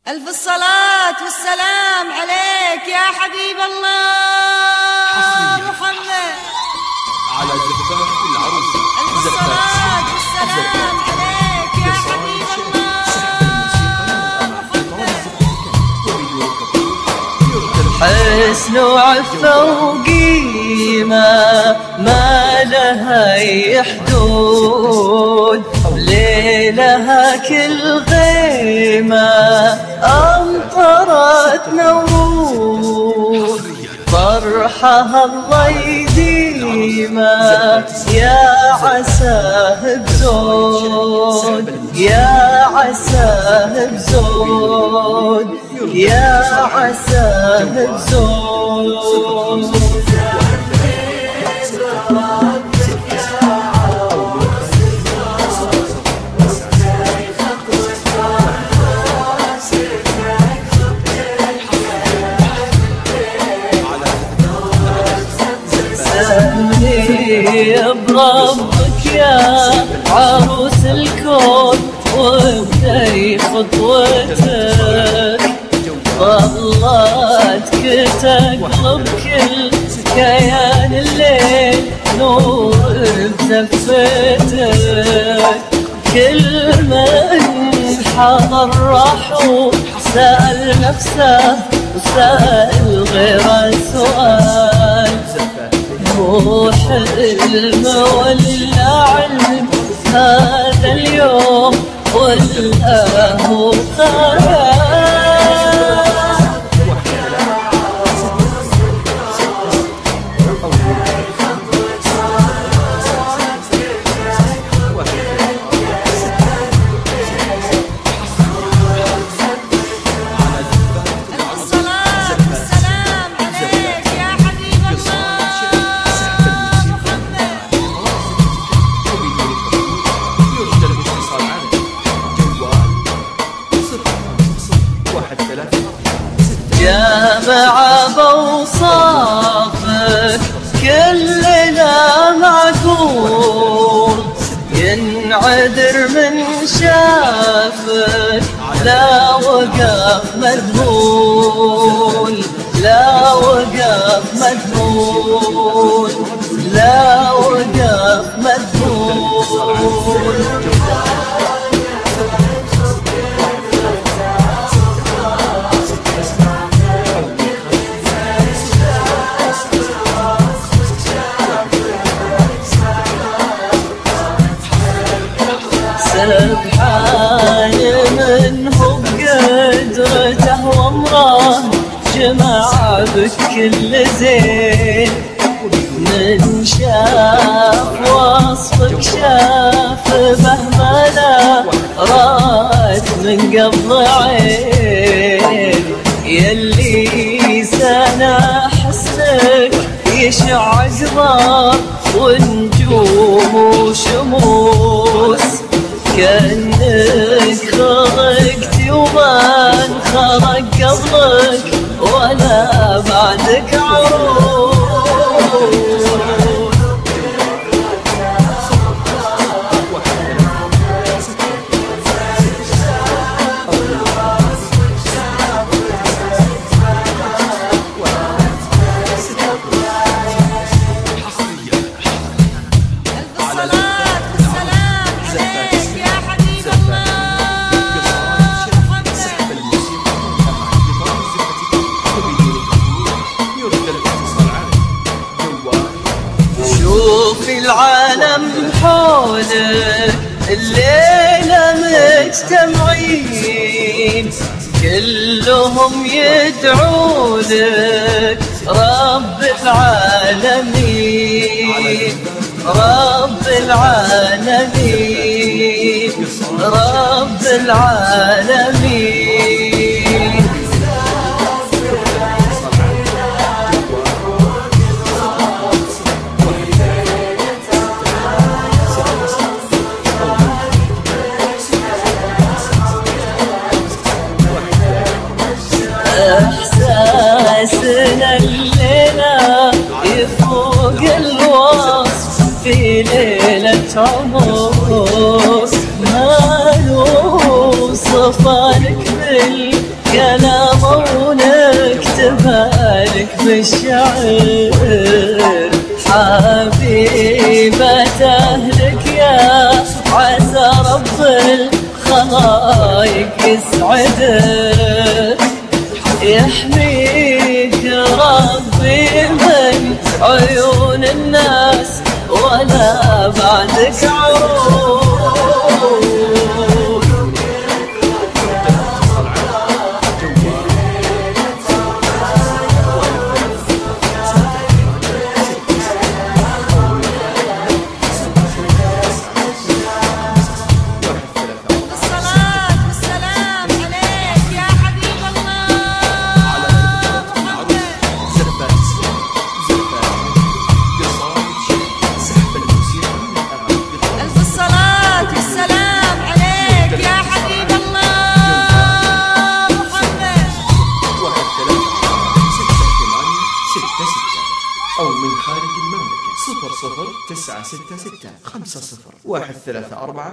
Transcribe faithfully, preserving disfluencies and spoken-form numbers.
ألف الصلاة والسلام عليك يا حبيب الله محمد. على زفاف العروس. ألف الصلاة والسلام عليك يا حبيب الله محمد. حسن وعفة وقيمة ما لها أي حدود، ليلها كل غيمة أمطرت نورود، فرحها الله يديمه يا عساه بزود، يا عساه بزود، يا عساه بزود. سمي بربك يا عروس الكون وابدأي خطوتك، ظلتك تقلب كل كيان الليل نور بزفتك، كل من حضر راح وسأل نفسه وسأل غيره سؤال، مو حلم ولا علم هذا اليوم ولا هو خيال. جامع بوصافك كلنا معقول، ينعذر من شافك لا وقف مذهول، لا وقف مذهول، لا وقف مذهول. سبحان من هو بقدرته وامره جمع بكل زين، من شاف وصفك شاف بهمنا راد من قبل عين، يلي سنة حسنك يشع قمر ونجوم وشموس، كأنك خلقتي وما انخلق قبلك ولا بعدك عروس. شوفي العالم حولك الليلة مجتمعين، كلهم يدعولك رب العالمين، رب العالمين، رب العالمين. إحساسنا الليلة يفوق الوصف في ليلة عمر، ما نوصف لك كلام ونكتبها لك بالشعر، حبيبة أهلك يا عسى رب الخلايق يسعدك، يحميك ربي من عيون الناس ولا بعدك عروض. أو من خارج المملكة صفر صفر تسعة ستة ستة خمسة صفر واحد ثلاثة أربعة